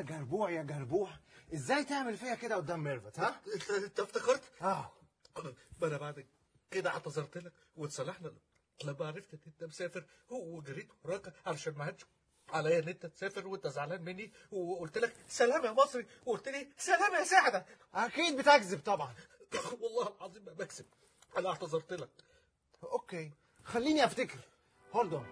جربوع يا جربوع، ازاي تعمل فيا كده قدام ميرفت؟ ها؟ انت افتكرت؟ اه ما انا بعد كده اعتذرت لك واتصالحنا لما عرفت ان انت مسافر وجريت وراك علشان ما عادش عليا ان انت تسافر وانت زعلان مني، وقلت لك سلام يا مصري وقلت لي سلام يا سعده. اكيد بتكذب طبعا. والله العظيم ما بكذب، انا اعتذرت لك. اوكي خليني افتكر. هولد اون.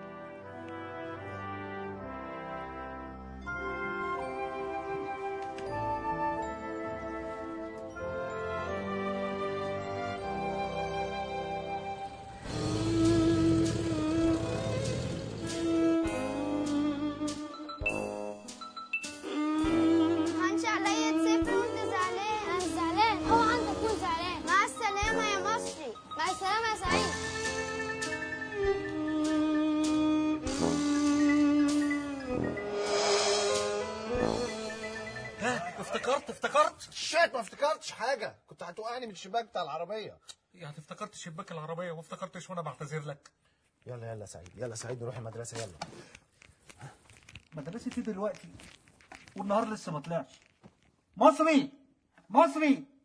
هنشأ عليا تسافر وانت زعلان. انا زعلان؟ اوعى انت تكون زعلان. مع السلامة يا مصري. مع السلامة يا سعيد. ها افتكرت. شات ما افتكرتش حاجه، كنت هتوقعني من الشباك بتاع العربيه. يعني افتكرت شباك العربيه وما افتكرتش وانا بعتذر لك. يلا يلا سعيد، يلا سعيد نروح المدرسه يلا. مدرستي دلوقتي والنهار لسه ما طلعش. مصري